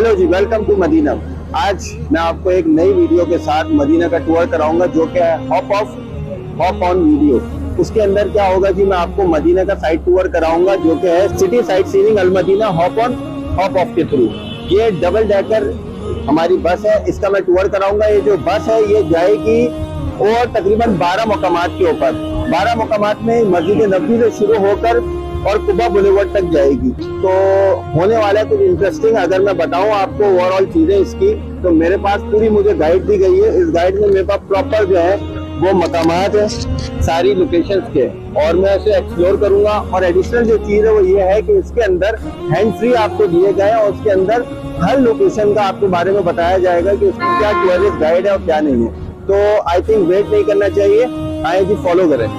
Hello ji, welcome to Medina. आज मैं आपको एक नई वीडियो के साथ मदीना का टूर कराऊंगा, जो कि है हॉप ऑन वीडियो। उसके अंदर क्या होगा कि मैं आपको मदीना का साइड टूर कराऊंगा, जो कि है city sightseeing Al Medina hop off के थ्रू। ये डबल डेकर हमारी बस है, इसका मैं टूर कराऊंगा। ये जो बस है ये जाएगी और तकरीबन 12 मकामात के ऊपर। 12 मकामात में मस्जिद नबवी से शुरू होकर और कुबा बुलेवर्ड तक जाएगी। तो होने वाला है कुछ इंटरेस्टिंग। अगर मैं बताऊं आपको ओवरऑल चीजें इसकी, तो मेरे पास पूरी मुझे गाइड दी गई है। इस गाइड में मेरे पास प्रॉपर जो है वो मकामात है सारी लोकेशंस के, और मैं इसे एक्सप्लोर करूंगा। और एडिशनल जो चीज है वो ये है कि इसके अंदर हैंड फ्री आपको दिए गए और उसके अंदर हर लोकेशन का आपके बारे में बताया जाएगा कि उसकी क्या टूरिस्ट गाइड है और क्या नहीं है। तो आई थिंक वेट नहीं करना चाहिए, आए जी फॉलो करें।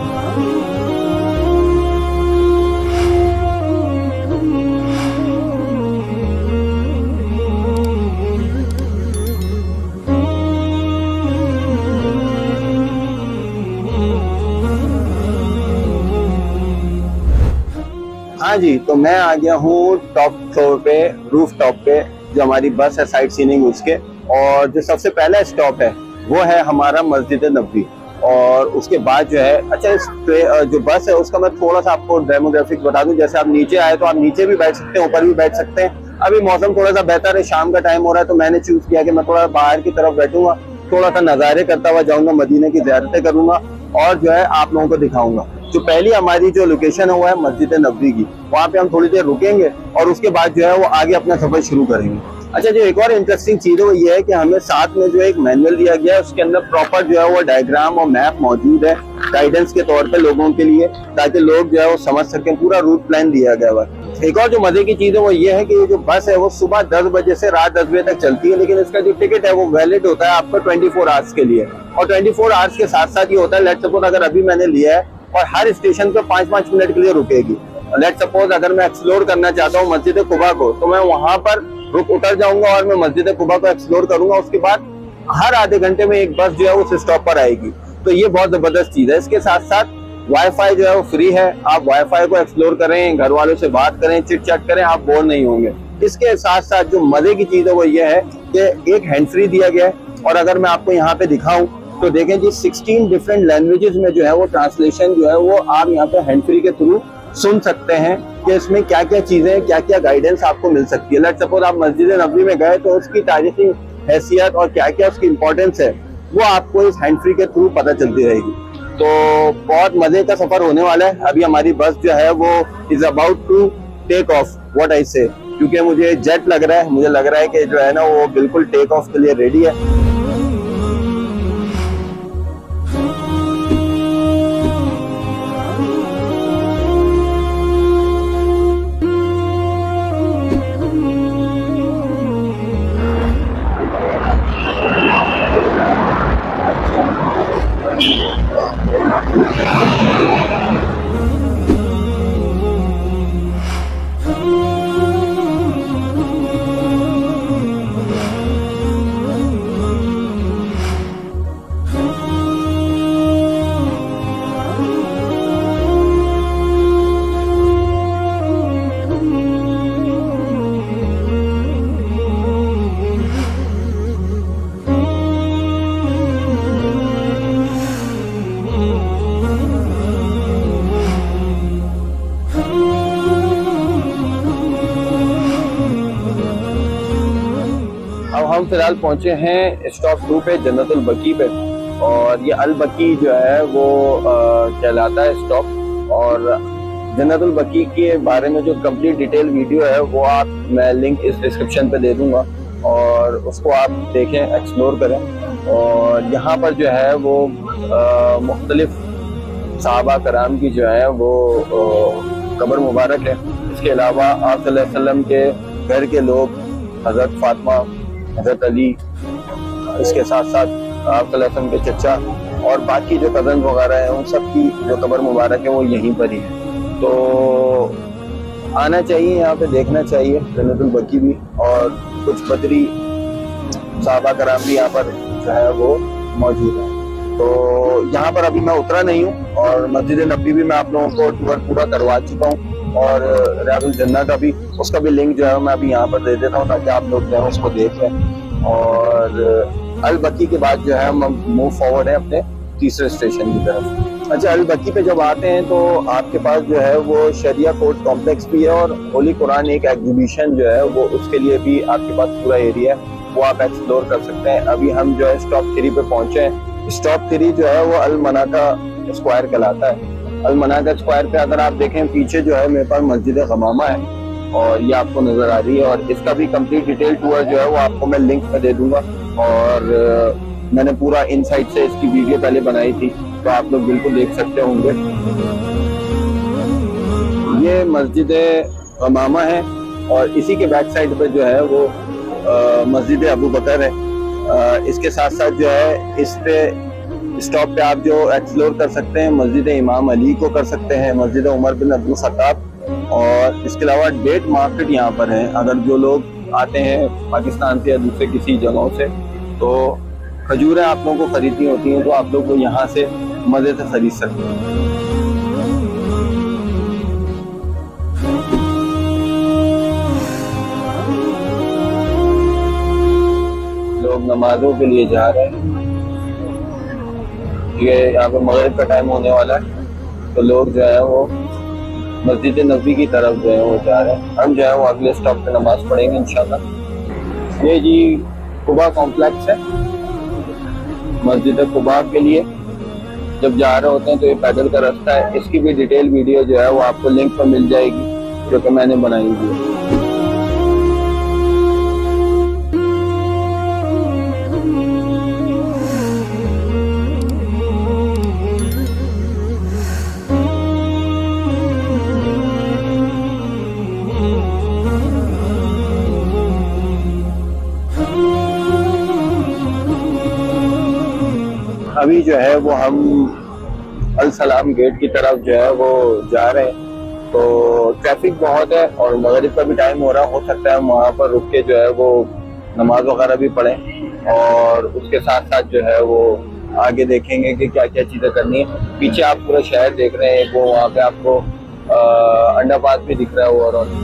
हाँ जी, तो मैं आ गया हूँ टॉप फ्लोर पे, रूफ टॉप पे, जो हमारी बस है साइड सीइंग उसके। और जो सबसे पहला स्टॉप है वो है हमारा मस्जिद नबवी। और उसके बाद जो है, अच्छा इस जो बस है उसका मैं थोड़ा सा आपको डेमोग्राफिक बता दूं। जैसे आप नीचे आए तो आप नीचे भी बैठ सकते हैं, ऊपर भी बैठ सकते हैं। अभी मौसम थोड़ा सा बेहतर है, शाम का टाइम हो रहा है, तो मैंने चूज किया कि मैं थोड़ा बाहर की तरफ बैठूंगा, थोड़ा सा नजारे करता हुआ जाऊंगा, मदीने की ज़ियारतें करूंगा और जो है आप लोगों को दिखाऊंगा। जो पहली हमारी जो लोकेशन है वो है मस्जिद नबवी की। वहाँ पे हम थोड़ी देर रुकेंगे और उसके बाद जो है वो आगे अपना सफर शुरू करेंगे। अच्छा, जो एक और इंटरेस्टिंग चीज है वो ये है कि हमें साथ में जो एक मैनुअल दिया गया है, उसके अंदर प्रॉपर जो है वो डायग्राम और मैप मौजूद है गाइडेंस के तौर पे लोगों के लिए, ताकि लोग जो है वो समझ सकें। पूरा रूट प्लान दिया गया है। एक और जो मजे की चीज है वो ये है कि ये जो बस है वो सुबह 10 बजे से रात 10 बजे तक चलती है, लेकिन इसका जो टिकट है वो वैलिड होता है आपका 24 आवर्स के लिए। और 24 आवर्स के साथ साथ ये होता है, लेट सपोज अगर अभी मैंने लिया है और हर स्टेशन पे 5-5 मिनट के लिए रुकेगी। लेट सपोज अगर मैं एक्सप्लोर करना चाहता हूँ मस्जिद कुबा को, तो मैं वहां पर उतर जाऊंगा और मैं मस्जिद कुबा को एक्सप्लोर करूंगा। उसके बाद हर आधे घंटे में एक बस जो है उस स्टॉप पर आएगी। तो ये बहुत जबरदस्त चीज है। इसके साथ साथ वाईफाई जो है वो फ्री है। आप वाईफाई को एक्सप्लोर करें, घर वालों से बात करें, चिट चैट करें, आप बोर नहीं होंगे। इसके साथ साथ जो मजे की चीज है वो ये है कि एक हैंड फ्री दिया गया है। और अगर मैं आपको यहाँ पे दिखाऊं तो देखें जी, 16 डिफरेंट लैंग्वेजेस में जो है वो ट्रांसलेशन जो है वो आप यहाँ पे हैंड फ्री के थ्रू सुन सकते हैं कि इसमें क्या क्या चीजें, क्या क्या गाइडेंस आपको मिल सकती है। लेट सपोज आप मस्जिद नबवी में गए तो उसकी तारीखी हैसियत और क्या क्या उसकी इंपॉर्टेंस है वो आपको इस हैंड फ्री के थ्रू पता चलती रहेगी। तो बहुत मजे का सफर होने वाला है। अभी हमारी बस जो है वो is about to take off, what I say, क्योंकि मुझे जेट लग रहा है। मुझे लग रहा है कि जो है ना वो बिल्कुल टेक ऑफ के लिए रेडी है। हम फिलहाल पहुंचे हैं स्टॉप 2 पे, जन्नतुल बकी पे। और ये अल बकी जो है वो कहलाता है स्टॉप। और जन्नतुल बकी के बारे में जो कंप्लीट डिटेल वीडियो है वो मैं लिंक इस डिस्क्रिप्शन पे दे दूंगा, और उसको आप देखें, एक्सप्लोर करें। और यहाँ पर जो है वो मुख्तलिफ सहाबा कराम की जो है वो कब्र मुबारक है। इसके अलावा आप सल्लल्लाहु अलैहि वसल्लम के घर के लोग, हजरत फातिमा, हजरत अली, इसके साथ साथ आप सल्लल्लाहु अलैहि वसल्लम के चचा और बाकी जो कजन वगैरह हैं उन सब की जो कब्र मुबारक है वो यहीं पर ही है। तो आना चाहिए, यहाँ पे देखना चाहिए जन्नतुल बकी भी। और कुछ बदरी सहाबा कराम भी यहाँ पर जो है वो मौजूद है। तो यहाँ पर अभी मैं उतरा नहीं हूँ और मस्जिद नबवी भी मैं आप लोगों को टूर पूरा करवा चुका हूँ। और रियादुल जन्ना का भी, उसका भी लिंक जो है मैं अभी यहाँ पर दे देता हूँ ताकि आप लोग जो है उसको देख लें। और अल बकी के बाद जो है हम मूव फॉरवर्ड है अपने तीसरे स्टेशन की तरफ। अच्छा, अल बकी पे जब आते हैं तो आपके पास जो है वो शरिया कोर्ट कॉम्प्लेक्स भी है और होली कुरान एक एग्जीबिशन जो है वो उसके लिए भी आपके पास पूरा एरिया है, वो आप एक्सप्लोर कर सकते हैं। अभी हम जो है स्टॉप 3 पे पहुंचे हैं। स्टॉप 3 जो है वो अल मनाका स्क्वायर कहलाता है। अल मनाका स्क्वायर पे अगर आप देखें पीछे जो है मेरे पास मस्जिद गमामा है और ये आपको नजर आ रही है, और इसका भी कंप्लीट डिटेल टूर जो है वो आपको मैं लिंक में दे दूंगा। और मैंने पूरा इनसाइड से इसकी वीडियो पहले बनाई थी, तो आप लोग बिल्कुल देख सकते होंगे। ये मस्जिद गमामा है और इसी के बैक साइड पे जो है वो मस्जिद अबू बकर है। इसके साथ साथ जो है इस पे स्टॉप पे आप जो एक्सप्लोर कर सकते हैं मस्जिद इमाम अली को कर सकते हैं, मस्जिद उमर बिन अब्दुल खत्ताब, और इसके अलावा डेट मार्केट यहाँ पर है। अगर जो लोग आते हैं पाकिस्तान से या दूसरे किसी जगहों से तो खजूरें आप लोगों को खरीदनी होती हैं, तो आप लोग को यहाँ से मजे से खरीद सकते हैं। लोग नमाजों के लिए जा रहे हैं, ये यहाँ पर मगरिब का टाइम होने वाला है, तो लोग जो है वो मस्जिद नबी की तरफ जो है वो जा रहे हैं। हम जो है वो अगले स्टॉप पे नमाज पढ़ेंगे इंशाल्लाह। ये जी कुबा कॉम्प्लेक्स है, मस्जिद कुबा के लिए जब जा रहे होते हैं तो ये पैदल का रास्ता है। इसकी भी डिटेल वीडियो जो है वो आपको लिंक पर मिल जाएगी जो कि मैंने बनाई हुई है। अभी जो है वो हम अल सलाम गेट की तरफ जो है वो जा रहे हैं, तो ट्रैफिक बहुत है और मगरिब का भी टाइम हो रहा, हो सकता है हम वहाँ पर रुक के जो है वो नमाज वगैरह भी पढ़ें और उसके साथ साथ जो है वो आगे देखेंगे कि क्या क्या चीज़ें करनी है। पीछे आप पूरा शहर देख रहे हैं, वो वहाँ पे आपको अंडरपास भी दिख रहा है overall.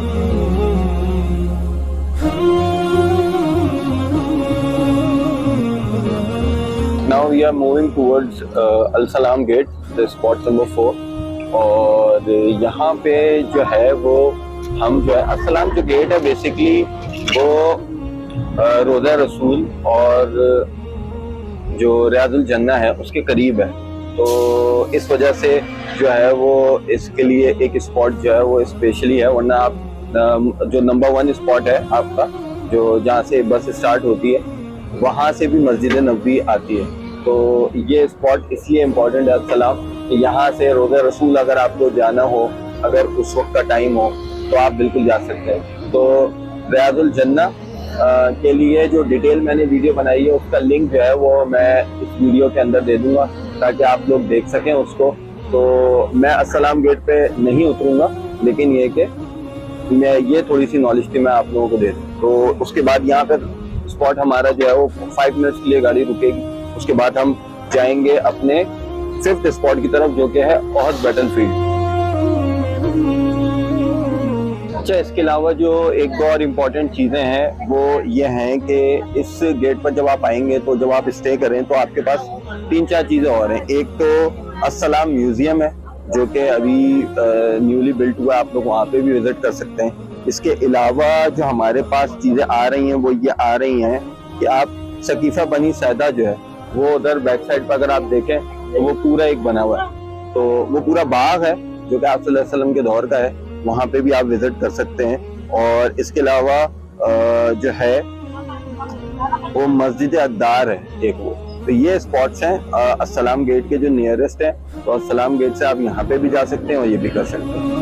Now we are moving towards Al Salam Gate, the spot number 4, और यहाँ पे जो है वो हम जो है अल सलाम जो गेट है बेसिकली वो रोज़ा रसूल और जो रियादुल जन्ना है उसके करीब है, तो इस वजह से जो है वो इसके लिए एक स्पॉट जो है वो स्पेशली है। वरना आप जो नंबर 1 स्पॉट है आपका जो जहाँ से बस स्टार्ट होती है वहाँ से भी मस्जिद नबवी आती है, तो ये स्पॉट इसलिए इम्पोर्टेंट है अल सलाम कि यहाँ से रोज़ा रसूल अगर आपको जाना हो, अगर उस वक्त का टाइम हो तो आप बिल्कुल जा सकते हैं। तो रियादुल जन्ना के लिए जो डिटेल मैंने वीडियो बनाई है उसका लिंक जो है वो मैं इस वीडियो के अंदर दे दूंगा ताकि आप लोग देख सकें उसको। तो मैं अल सलाम गेट पे नहीं उतरूंगा, लेकिन ये कि मैं ये थोड़ी सी नॉलेज थी मैं आप लोगों को दे दूँ। तो उसके बाद यहाँ पर स्पॉट हमारा जो है वो 5 मिनट्स के लिए गाड़ी रुकेगी, उसके बाद हम जाएंगे अपने 5th स्पॉट की तरफ जो कि है ओहद बैटलफील्ड। अच्छा, इसके अलावा जो एक दो और इम्पोर्टेंट चीज़ें हैं वो ये हैं कि इस गेट पर जब आप आएंगे तो जब आप स्टे करें तो आपके पास 3-4 चीज़ें और हैं। एक तो अल सलाम म्यूजियम है जो कि अभी न्यूली बिल्ट हुआ है, आप लोग वहाँ पे भी विजिट कर सकते हैं। इसके अलावा जो हमारे पास चीज़ें आ रही हैं वो ये आ रही हैं कि आप सकीफ़ा बनी सैदा जो है वो उधर बैक साइड पर अगर आप देखें तो वो पूरा एक बना हुआ है, तो वो पूरा बाग है जो कि आप सल्लल्लाहु अलैहि वसल्लम के दौर का है, वहाँ पे भी आप विजिट कर सकते हैं। और इसके अलावा जो है वो मस्जिद अद्दार है एक वो, तो ये स्पॉट्स हैं अल सलाम गेट के जो नियरेस्ट है, तो अल सलाम गेट से आप यहाँ पे भी जा सकते हैं और ये भी कर सकते हैं।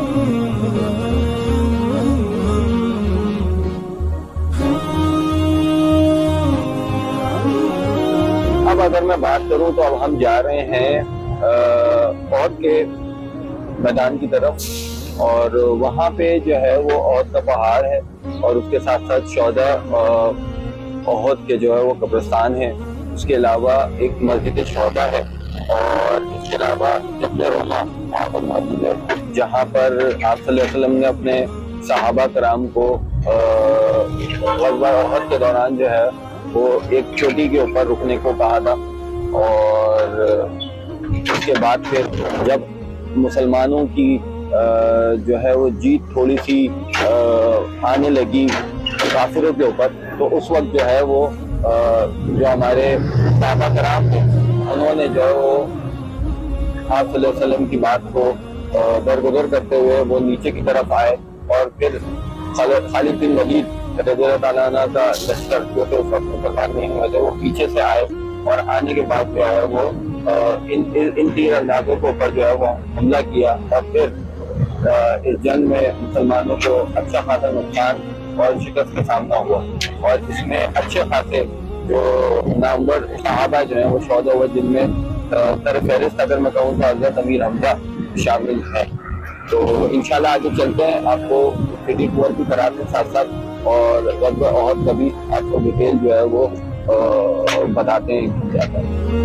अब अगर मैं बात करूं तो अब हम जा रहे हैं ओहद के मैदान की तरफ, और वहाँ पे जो है वो ओहद का पहाड़ है और उसके साथ साथ शोहदा ओहद के जो है वो कब्रिस्तान है। उसके अलावा एक मस्जिद शोहदा है और इसके अलावा जबल रोमा वहाँ पर मौजूद है। जहाँ पर आप सल्लल्लाहु अलैहि वसल्लम ने अपने सहाबा कराम को ग़ज़वा उहद के दौरान जो है वो एक चोटी के ऊपर रुकने को कहा था। और उसके बाद फिर जब मुसलमानों की जो है वो जीत थोड़ी सी आने लगी काफिरों के ऊपर, तो उस वक्त जो है वो जो हमारे सहाबा कराम थे उन्होंने जो है वो आप सल्लल्लाहु अलैहि वसल्लम की बात को दरगुजर करते हुए वो नीचे की तरफ आए। और फिर खालिद बिन वलीद रज़ियल्लाहु ताला अन्हु का लश्कर जो थे उस वक्त मुसलमान नहीं हुए थे, वो पीछे से आए और आने के बाद जो है वो इन तीर अंदाजों के ऊपर जो है वो हमला किया। और फिर इस जंग में मुसलमानों को अच्छा खासा नुकसान और शिकस्त का सामना हुआ। और इसमें अच्छे खासे जो नामवर सहाबा जो है वो शहीद हुए, जिनमें सर फहरिस्त अगर मैं कहूँ तो हज़रत अमीर हमजा शामिल है। तो इंशाल्लाह आगे चलते हैं, आपको सिटी टूर भी कराते हैं साथ साथ, और ग़ज़वा उहद का भी आपको डिटेल जो है वो बताते हैं क्या है।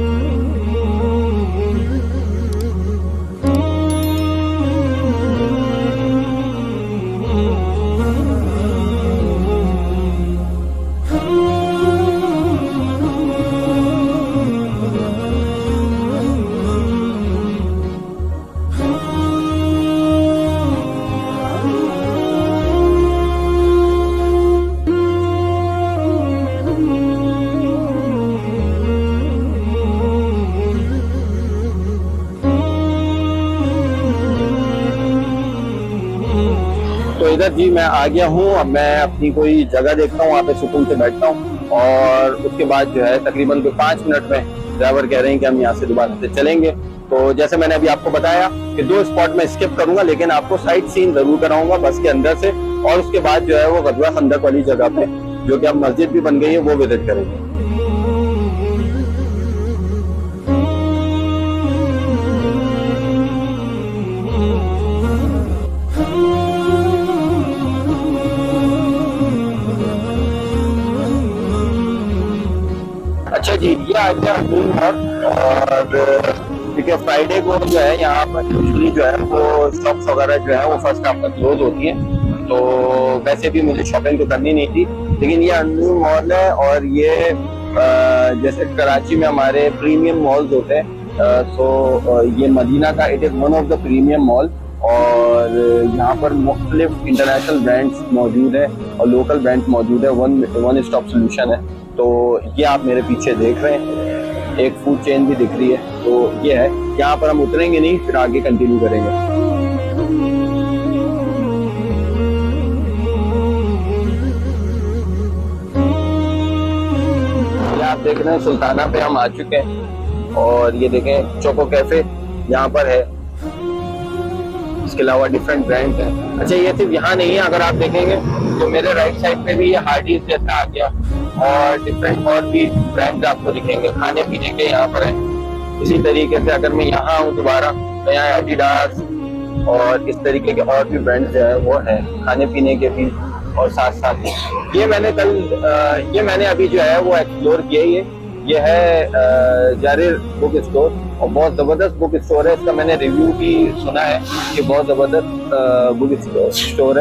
तो इधर जी मैं आ गया हूँ। अब मैं अपनी कोई जगह देखता हूँ, वहाँ पे सुकून से बैठता हूँ, और उसके बाद जो है तकरीबन 5 मिनट में ड्राइवर कह रहे हैं कि हम यहाँ से दोबारा से चलेंगे। तो जैसे मैंने अभी आपको बताया कि 2 स्पॉट में स्किप करूंगा, लेकिन आपको साइट सीन जरूर कराऊंगा बस के अंदर से, और उसके बाद जो है वो ग़ज़वा खंदक वाली जगह पे जो कि अब मस्जिद भी बन गई है वो विजिट करेंगे। अच्छा जी, ये आ गया और ठीक है, फ्राइडे को जो है यहाँ पर यूजुअली जो है वो शॉप्स वगैरह जो है वो फर्स्ट हाफ तक क्लोज होती है। तो वैसे भी मुझे शॉपिंग तो करनी नहीं थी, लेकिन ये अन्नू मॉल है, और ये जैसे कराची में हमारे प्रीमियम मॉल्स होते हैं, तो ये मदीना का it is one of the premium mall, और यहाँ पर मुख्तलिफ इंटरनेशनल ब्रांड्स मौजूद है और लोकल ब्रांड्स मौजूद है। वन स्टॉप सोल्यूशन है। तो ये आप मेरे पीछे देख रहे हैं, एक फूड चेन भी दिख रही है। तो ये है, यहाँ पर हम उतरेंगे नहीं, फिर आगे कंटिन्यू करेंगे। ये आप देख रहे हैं सुल्ताना पे हम आ चुके हैं, और ये देखें चोको कैफे यहाँ पर है। इसके अलावा डिफरेंट ब्रांड्स हैं। अच्छा, ये सिर्फ यहाँ नहीं है, अगर आप देखेंगे तो मेरे राइट साइड पे भी ये हार्डीज जैसा आ गया, और डिफरेंट और भी ब्रांड्स आपको दिखेंगे खाने पीने के यहाँ पर है। इसी तरीके से अगर मैं यहाँ आऊँ दोबारा तो यहाँ एडिडास और इस तरीके के और भी ब्रांड्स जो है वो है खाने पीने के भी। और साथ साथ ये मैंने अभी जो है वो एक्सप्लोर किया। ये है जारिर बुक स्टोर, और बहुत ज़बरदस्त बुक स्टोर है। इसका मैंने रिव्यू भी सुना है कि बहुत ज़बरदस्त बुक स्टोर है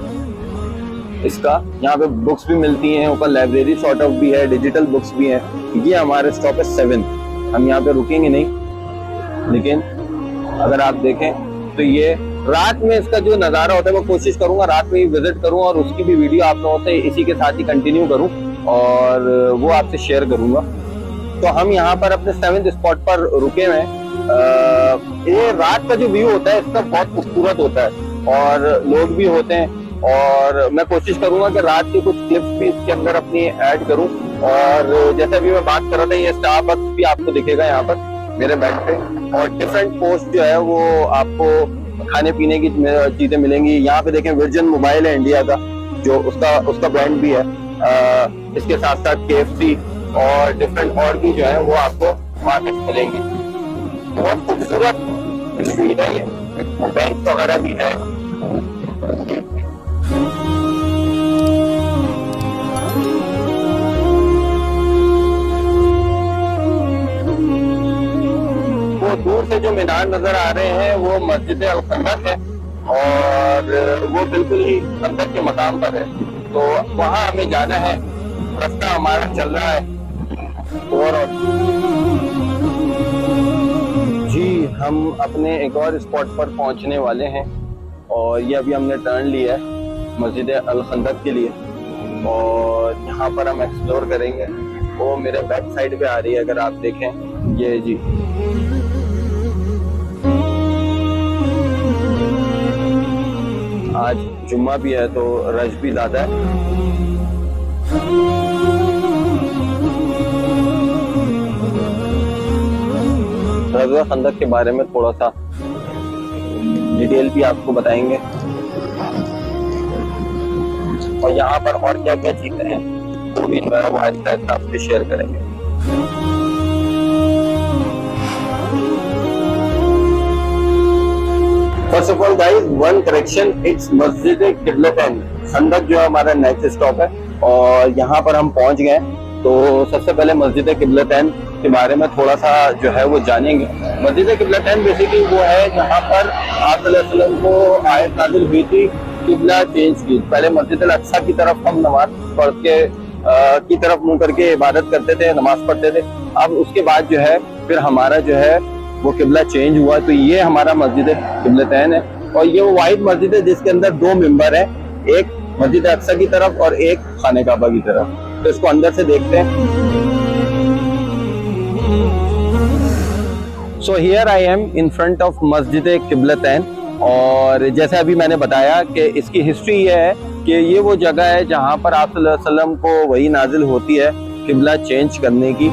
इसका। यहाँ पे बुक्स भी मिलती हैं, ऊपर लाइब्रेरी सॉर्ट ऑफ भी है, डिजिटल बुक्स भी हैं। ये हमारे स्टॉप है 7। हम यहाँ पे रुकेंगे नहीं, लेकिन अगर आप देखें तो ये रात में इसका जो नज़ारा होता है, मैं कोशिश करूंगा रात में ही विजिट करूं और उसकी भी वीडियो आप लोगों से इसी के साथ ही कंटिन्यू करूं और वो आपसे शेयर करूंगा। तो हम यहाँ पर अपने 7th स्पॉट पर रुके हुए हैं। ये रात का जो व्यू होता है इसका बहुत खूबसूरत होता है और लोग भी होते हैं, और मैं कोशिश करूंगा कि रात के कुछ क्लिप्स भी इसके अंदर अपनी ऐड करूं। और जैसे अभी मैं बात कर रहा था, ये स्टारबक्स भी आपको दिखेगा यहाँ पर मेरे बैग पे, और डिफरेंट पोस्ट जो है वो आपको खाने पीने की चीजें मिलेंगी। यहाँ पे देखें वर्जिन मोबाइल है इंडिया का, जो उसका ब्रांड भी है। इसके साथ साथ KFC और डिफरेंट और भी जो है वो आपको वहाँ पे मिलेंगी। बहुत खूबसूरत स्ट्रीट है ये, बैंक वगैरह भी है। वो दूर से जो मीनार नजर आ रहे हैं वो मस्जिद अल खंदक है, और वो बिल्कुल ही अंदर के मकाम पर है, तो वहाँ हमें जाना है। रास्ता हमारा चल रहा है और जी हम अपने एक और स्पॉट पर पहुंचने वाले हैं और ये अभी हमने टर्न लिया है मस्जिद अल खंदक के लिए और यहाँ पर हम एक्सप्लोर करेंगे। वो मेरे बैक साइड पे आ रही है, अगर आप देखें ये जी। आज जुम्मा भी है तो रश भी ज्यादा है। रज़वा खंदक के बारे में थोड़ा सा डिटेल भी आपको बताएंगे और यहाँ पर और क्या क्या चीजें हैं वो भी आपसे शेयर करेंगे। First of all guys, one correction, it's Masjid Qiblatain. खंदक जो है हमारा नेक्स्ट स्टॉप है और यहाँ पर हम पहुंच गए। तो सबसे पहले मस्जिद किबलतैन के बारे में थोड़ा सा जो है वो जानेंगे। मस्जिद किबलतैन बेसिकली वो है जहाँ पर आप सल्लल्लाहु अलैहि वसल्लम को आयत नाज़िल हुई थी किबला चेंज की। पहले मस्जिद अल अक्सा की तरफ हम नमाज पढ़ के की तरफ मुंह करके इबादत करते थे, नमाज पढ़ते थे। अब उसके बाद जो है फिर हमारा जो है वो किबला चेंज हुआ, तो ये हमारा मस्जिद किबलतैन है और ये वो वाहिद मस्जिद है जिसके अंदर दो मिंबर है, एक मस्जिद अक्सा की तरफ और एक खाने काबा की तरफ। तो इसको अंदर से देखते हैं। So here I am in front of Masjid Qiblatain और जैसे अभी मैंने बताया कि इसकी हिस्ट्री ये है कि ये वो जगह है जहाँ पर आप सल्लल्लाहु अलैहि वसल्लम को वही नाजिल होती है किबला चेंज करने की।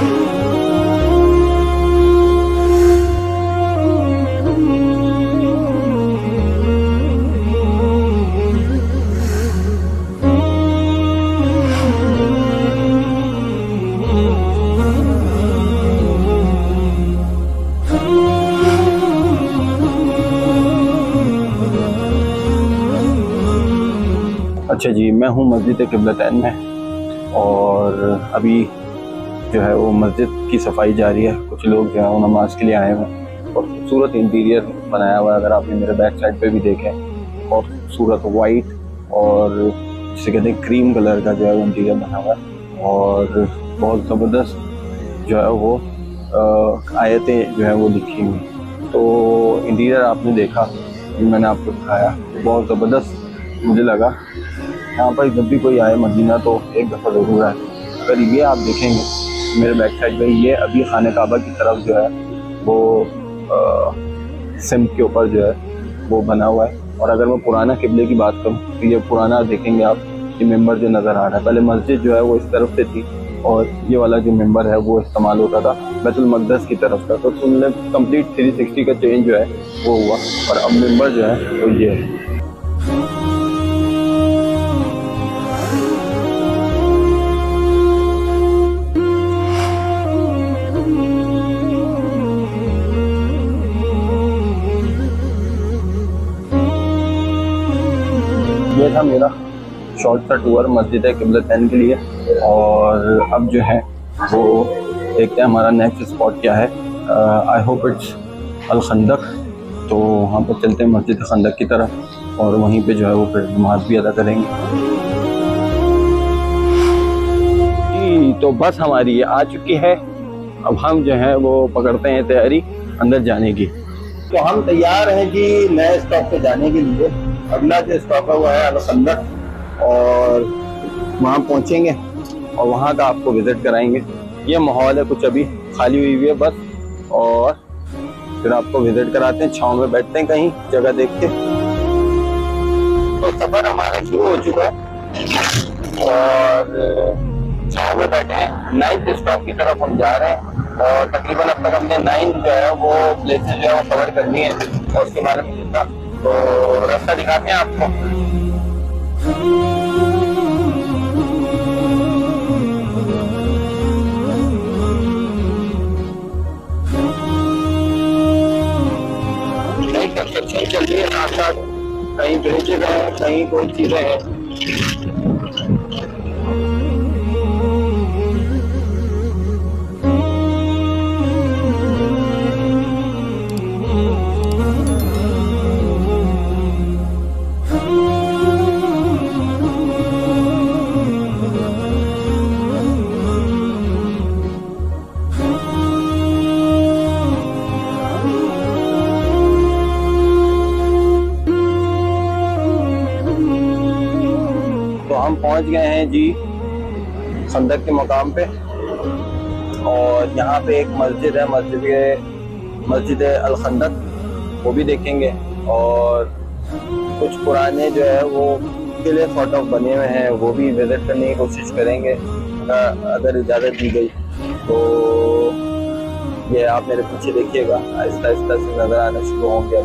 अच्छा जी, मैं हूँ मस्जिद किबलतैन में और अभी जो है वो मस्जिद की सफाई जारी है। कुछ लोग जो है वो नमाज के लिए आए हुए हैं और खूबसूरत इंटीरियर बनाया हुआ है। अगर आपने मेरे बैक साइड पे भी देखे और खूबसूरत वाइट और जिसे कहते हैं क्रीम कलर का जो है वो इंटीरियर बना हुआ है और बहुत ज़बरदस्त जो है वो आयतें जो है वो लिखी हुई। तो इंटीरियर आपने देखा, मैंने आपको दिखाया, बहुत ज़बरदस्त मुझे लगा। यहाँ पर जब भी कोई आए मदीना तो एक दफ़ा ज़रूर आए। अगर ये आप देखेंगे मेरे बैक साइड पे, ये अभी खाने काबा की तरफ जो है वो सिम्त के ऊपर जो है वो बना हुआ है। और अगर मैं पुराना किबले की बात करूँ तो ये पुराना देखेंगे आप, ये मेंबर जो नज़र आ रहा है, पहले मस्जिद जो है वो इस तरफ से थी और ये वाला जो मेंबर है वो इस्तेमाल होता था बैतुल मक़दस की तरफ का। तो तुमने कंप्लीट 360 का चेंज जो है वो हुआ और अब मेंबर जो है वो ये है। ये था मेरा शॉर्ट सा टूर मस्जिद किबलतैन के लिए और अब जो है वो देखते हैं हमारा नेक्स्ट स्पॉट क्या है। I hope it's Al Khandaq. तो वहाँ पर चलते हैं मस्जिद खंदक की तरफ और वहीं पे जो है वो फिर नमाज भी अदा करेंगे। जी तो बस हमारी ये आ चुकी है, अब हम जो है वो पकड़ते हैं तैयारी अंदर जाने की। तो हम तैयार हैं जी नए स्टॉप पे जाने के लिए। अगला जो स्टॉप है वो है अल खंदक और वहाँ पहुँचेंगे और वहाँ का आपको विजिट कराएंगे। ये माहौल है कुछ अभी खाली हुई है बस, और फिर आपको विजिट कराते हैं, छाँव में बैठते हैं कहीं जगह देख के। तो सफर हमारा शुरू हो चुका है और छाँव में बैठे हैं। 9th स्टॉप की तरफ हम जा रहे हैं और तकरीबन अब तक हमने 9 जो है वो प्लेसेस जो है वो कवर करनी है और उसके बारे में जितना तो रास्ता दिखाते हैं आपको। नई कंस्ट्रक्शन चल रही है, साथ साथ कहीं ब्रिजेज है, कहीं कोई चीजें हैं। हम पहुंच गए हैं जी खंदक के मकाम पे, और यहाँ पे एक मस्जिद है, मस्जिद अल खंदक, वो भी देखेंगे। और कुछ पुराने जो है वो किले सॉर्ट ऑफ बने हुए हैं, वो भी विजिट करने की कोशिश करेंगे अगर इजाज़त दी गई तो। ये आप मेरे पीछे देखिएगा, आहिस्ता आहिस्ता से नजर आना शुरू होंगे।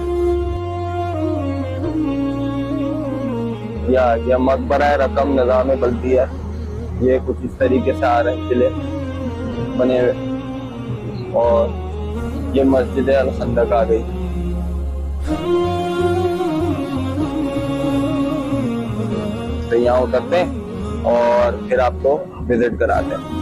यह मकबरा रकम निज़ाम बल्दिया, ये कुछ इस तरीके से आ रहे हैं किले बने हुए। और ये मस्जिद अल खंदक आ गई। तो यहाँ उतरते हैं और फिर आपको विजिट कराते हैं।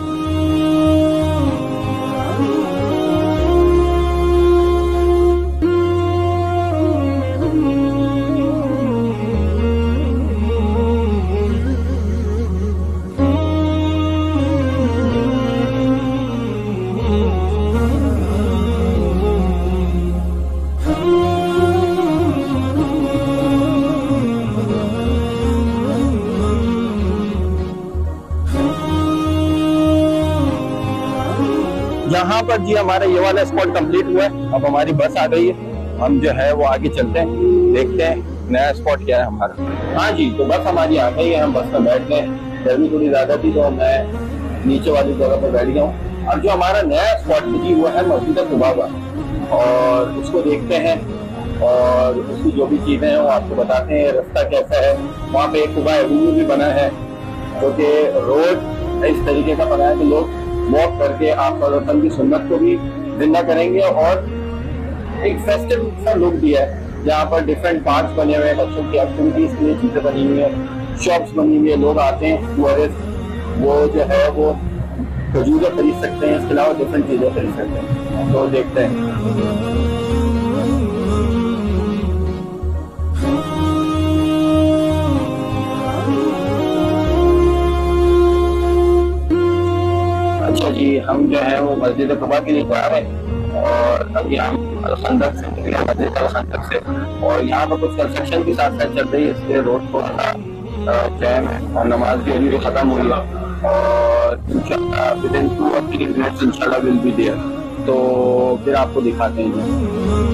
यहाँ पर जी हमारा ये वाला स्पॉट कंप्लीट हुआ है। अब हमारी बस आ गई है, हम जो है वो आगे चलते हैं, देखते हैं नया स्पॉट क्या है हमारा। हाँ जी, तो बस हमारी आ गई है, हम बस में बैठ गए। गर्मी थोड़ी ज्यादा थी तो मैं नीचे वाली जगह पर बैठ गया हूँ। अब जो हमारा नया स्पॉट जी वो है मस्जिद कुबा, और उसको देखते हैं और उसकी जो भी चीजें हैं वो आपको बताते हैं। रास्ता कैसा है, वहाँ पे एक कुबा एवेन्यू भी बना है, जो कि रोड इस तरीके का बना है कि लोग वॉक करके आप की सुन्नत को भी जिंदा करेंगे। और एक फेस्टिव सा लुक दिया है, जहाँ पर डिफरेंट पार्क्स बने हुए हैं, बच्चों की एक्टिविटीज के लिए चीजें बनी हुई है, शॉप्स बनी हुई है, लोग आते हैं टूरिस्ट, वो जो है वो खजूरें खरीद सकते हैं, इसके अलावा डिफरेंट चीजें खरीद सकते हैं। तो देखते हैं। अच्छा जी, हम जो है वो मस्जिद कुबा के लिए जा रहे हैं, और अभी हम अल खंदक से निकले, मस्जिद अल खंदक से। और यहाँ पर कुछ कंस्ट्रक्शन के साथ साथ चल रही है, इसलिए रोड थोड़ा जैम है, और नमाज भी अभी खत्म हुई है, और इंशाल्लाह विदिन 2 और 3 मिनट्स इंशाल्लाह विल बी देयर। तो फिर आपको दिखाते हैं।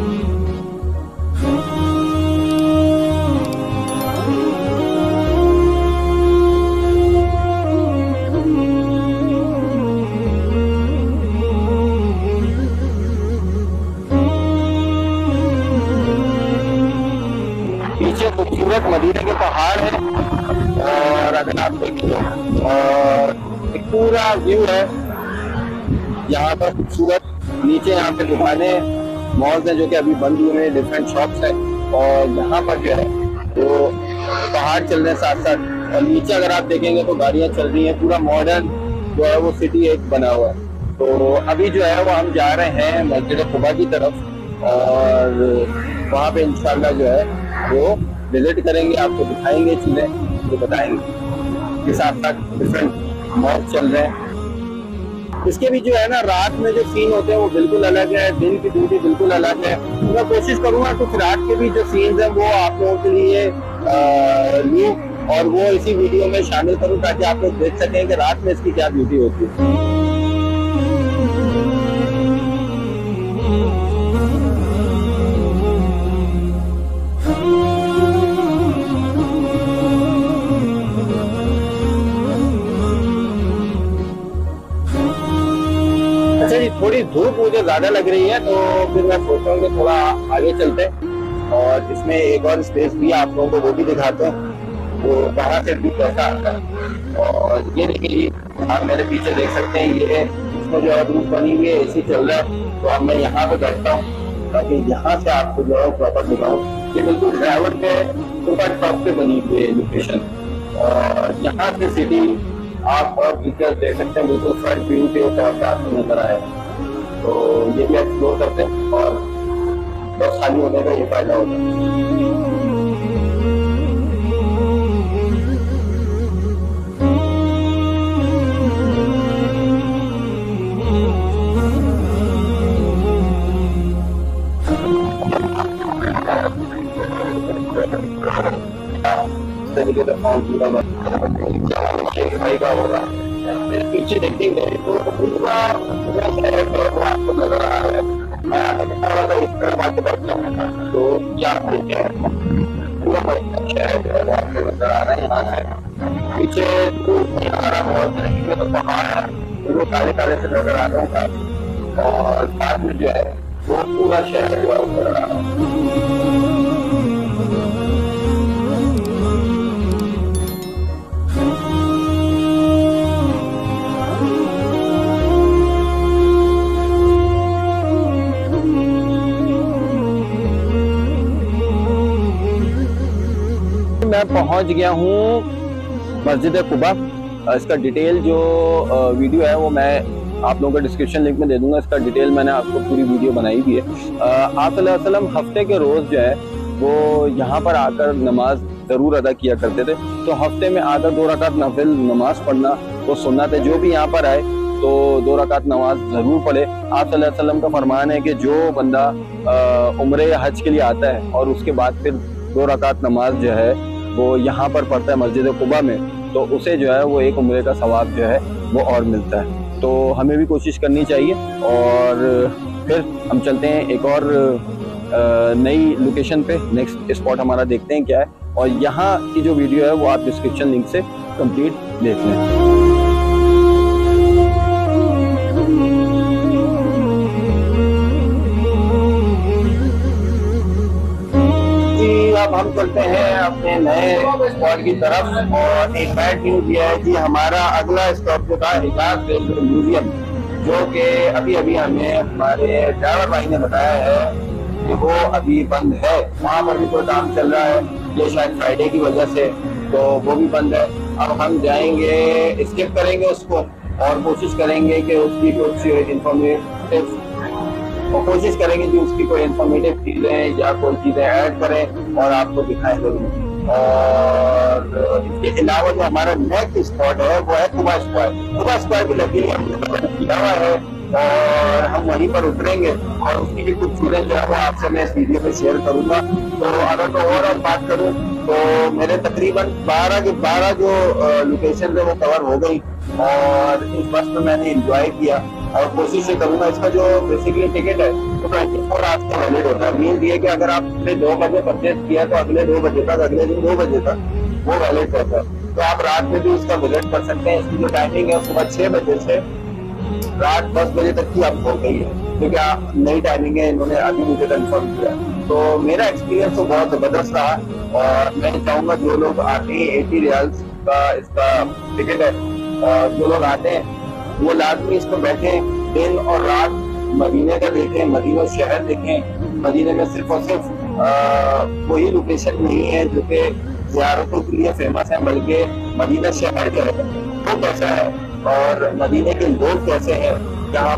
खूबसूरत मदीना के पहाड़ है, और अगर आप देखिए और एक पूरा व्यू है यहाँ पर खूबसूरत। नीचे यहाँ पे दुकानें मॉल्स हैं जो कि अभी बंद हुए हैं, डिफरेंट शॉप्स हैं। और यहाँ पर जो है वो पहाड़ चल रहे हैं साथ साथ, और नीचे अगर आप देखेंगे तो गाड़ियाँ चल रही हैं। पूरा मॉडर्न जो है वो सिटी एक बना हुआ है। तो अभी जो है वो हम जा रहे हैं मस्जिद कुबा की तरफ, और वहाँ पे इंशाल्लाह जो है वो विजिट करेंगे, आपको दिखाएंगे चीजें, तो बताएंगे। के साथ साथ डिफरेंट मॉल चल रहे हैं। इसके भी जो है ना रात में जो सीन होते हैं वो बिल्कुल अलग है, दिन की ड्यूटी बिल्कुल अलग है। तो मैं कोशिश करूंगा कुछ रात के भी जो सीन्स हैं वो आप लोगों के लिए लूं और वो इसी वीडियो में शामिल करूं, ताकि आप लोग देख सकें कि रात में इसकी क्या ब्यूटी होती है। अच्छा जी, थोड़ी धूप मुझे ज्यादा लग रही है, तो फिर मैं सोच रहा हूँ कि थोड़ा आगे चलते हैं और इसमें एक और स्पेस भी आप लोगों को वो भी दिखाते हैं, वो वहाँ से भी कैसा आता है। और ये देखिए, आप मेरे पीछे देख सकते हैं, ये इसमें जो है रूफ बनी हुई है, एसी चल रहा है। तो अब मैं यहाँ पे बैठता हूँ ताकि यहाँ से आपको जो है प्रॉपर दिखाऊँ। ये बिल्कुल ड्राइवर के ऊपर टॉप पे बनी हुई है लोकेशन, और यहाँ से सिटी आप और फीचर्स देख सकते हैं, बिल्कुल फ्रंट व्यू के ऊपर से आपको नजर आए। तो ये भी एक्सप्लोर करते हैं और बस खाली होने का ये फायदा होता है। तरीके से भाई का होगा पीछे देखेंगे तो पूरा आपको नजर आ रहा है। मैं इस तरह बातें करता हूँ तो क्या पूरा शहर जो है आपको नजर आ रहा है। यहाँ है पीछे बहुत देखेंगे तो पहाड़ है, वो काले काले से नजर आ रहा है और साथ में जो है वो पूरा शहर जो है नजर आ रहा है। मैं पहुंच गया हूँ मस्जिद कुबा। इसका डिटेल जो वीडियो है वो मैं आप लोगों को डिस्क्रिप्शन लिंक में दे दूंगा। इसका डिटेल मैंने आपको पूरी वीडियो बनाई भी है। आप सल्लल्लाहु अलैहि वसल्लम हफ्ते के रोज जो है वो यहाँ पर आकर नमाज जरूर अदा किया करते थे। तो हफ्ते में आकर 2 रकात नफिल नमाज पढ़ना वो सुन्नत है। जो भी यहाँ पर आए तो 2 रकात नमाज जरूर पढ़े। आप सल्लल्लाहु अलैहि वसल्लम का फरमान है कि जो बंदा उम्रे या हज के लिए आता है और उसके बाद फिर 2 रकात नमाज जो है वो यहाँ पर पढ़ता है मस्जिद कुबा में, तो उसे जो है वो एक उम्रे का सवाब जो है वो और मिलता है। तो हमें भी कोशिश करनी चाहिए। और फिर हम चलते हैं एक और नई लोकेशन पे। नेक्स्ट स्पॉट हमारा देखते हैं क्या है, और यहाँ की जो वीडियो है वो आप डिस्क्रिप्शन लिंक से कंप्लीट देख लें। अब हम चलते हैं अपने नए स्पॉट की तरफ, और एक बैड न्यूज ये है कि हमारा अगला स्टॉप जो था हिजाज रेलवे म्यूजियम, जो कि अभी अभी हमें हमारे ड्राइवर भाई ने बताया है कि वो अभी बंद है। वहाँ पर भी कोई काम चल रहा है, ये शायद फ्राइडे की वजह से, तो वो भी बंद है। अब हम जाएंगे, स्किप करेंगे उसको और कोशिश करेंगे कि उसकी कुछ इंफॉर्मेटिव कोशिश करेंगे कि उसकी कोई इन्फॉर्मेटिव चीजें या कोई चीजें ऐड करें और आपको दिखाएं जरूर। और इसके अलावा जो हमारा नेक्स्ट स्पॉट है वो है कुबा स्क्वायर। कुबा स्क्वायर भी लगी किया हुआ है और हम वहीं पर उतरेंगे और उसकी भी कुछ चीजें जो है वो आपसे मैं इस वीडियो में शेयर करूंगा। तो अगर तो और बात करूं तो मेरे तकरीबन 12 के 12 जो लोकेशन है वो कवर हो गई, और इस बस में मैंने एंजॉय किया और कोशिश ये करूंगा। इसका जो बेसिकली टिकट है तो 24 आवर्स का वैलिड होता है। मीन ये कि अगर आपने 2 बजे परचेज किया तो अगले 2 बजे तक, अगले दिन 2 बजे तक वो वैलिड होता है। तो आप रात में भी उसका विजिट कर सकते हैं। इसकी जो टाइमिंग है सुबह 6 बजे से रात 10 बजे तक की आपको हो गई है, क्योंकि नई टाइमिंग है, इन्होंने अभी मुझे कंफर्म किया। तो मेरा एक्सपीरियंस तो बहुत जबरदस्त रहा, और मैं चाहूंगा जो लोग आते हैं 80 रियाल्स का इसका टिकट है, और जो लोग आते हैं वो लाजमी इसको बैठे दिन और रात मदीने का देखें, मदीना शहर देखें। मदीने में सिर्फ और सिर्फ वही लोकेशन नहीं है जो कि ज़ियारतों के लिए फेमस है, बल्कि मदीना शहर जो है वो कैसा है और मदीने के लोग कैसे हैं। यहाँ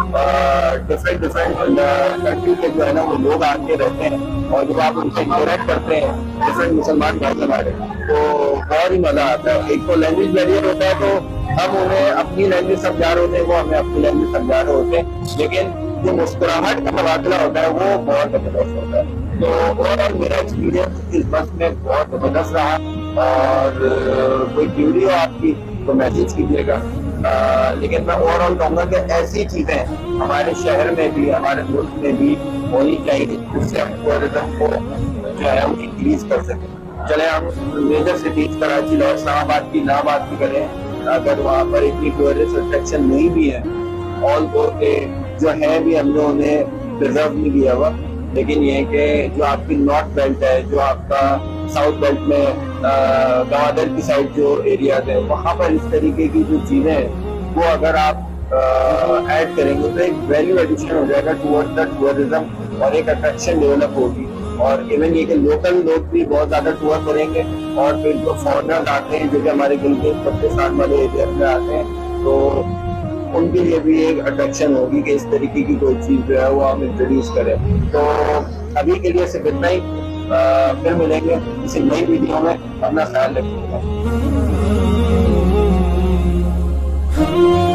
पर डिफरेंट कंट्री के जो है ना वो लोग आके रहते हैं, और जब आप उनसे इंटरेक्ट करते हैं डिफरेंट मुसलमान भाई हमारे, तो बहुत ही मजा आता है। एक तो लैंग्वेज बैरियर होता है, तो हम उन्हें अपनी लैंग्वेज समझा रहे होते हैं, वो हमें अपनी लैंग्वेज समझा रहे होते हैं, लेकिन जो मुस्कुराहट का तबादला होता है वो बहुत जबरदस्त होता है। तो ओवरऑल मेरा एक्सपीरियंस इस बस में बहुत जबरदस्त रहा, और कोई वीडियो आपकी तो मैसेज कीजिएगा। लेकिन मैं ओवरऑल कहूँगा कि ऐसी चीजें हमारे शहर में भी, हमारे मुल्क में भी होनी चाहिए जिससे हम टूरिज्म को जो है हम इंक्रीज कर सकें। चले हम मेजर सिटीज कराची और इस्लामाबाद की ना बात भी करें, अगर वहाँ पर इतनी टूरिस्ट अट्रैक्शन नहीं भी है, ऑल दो के जो है भी हम लोगों ने प्रिजर्व नहीं किया हुआ, लेकिन ये कि जो आपकी नॉर्थ बेल्ट है, जो आपका साउथ बेल्ट में गवादर की साइड जो एरियाज है, वहाँ पर इस तरीके की जो चीजें हैं वो अगर आप ऐड करेंगे तो एक वैल्यू एडिशन हो जाएगा टुवर्ड्स द टूरिज्म, और एक अट्रैक्शन डेवलप होगी। और इवन ये कि लोकल लोग भी बहुत ज्यादा टूर करेंगे, और फिर जो फॉरनर्स आते हैं जो कि हमारे गिलगित बल्तिस्तान वाले एरिया में आते हैं, तो उनके लिए भी एक अट्रैक्शन होगी कि इस तरीके की कोई चीज जो है वो हम इंट्रोड्यूस करें। तो अभी के लिए सिर्फ इतना ही, फिर मिलेंगे किसी नई वीडियो में। अपना ख्याल रखिएगा।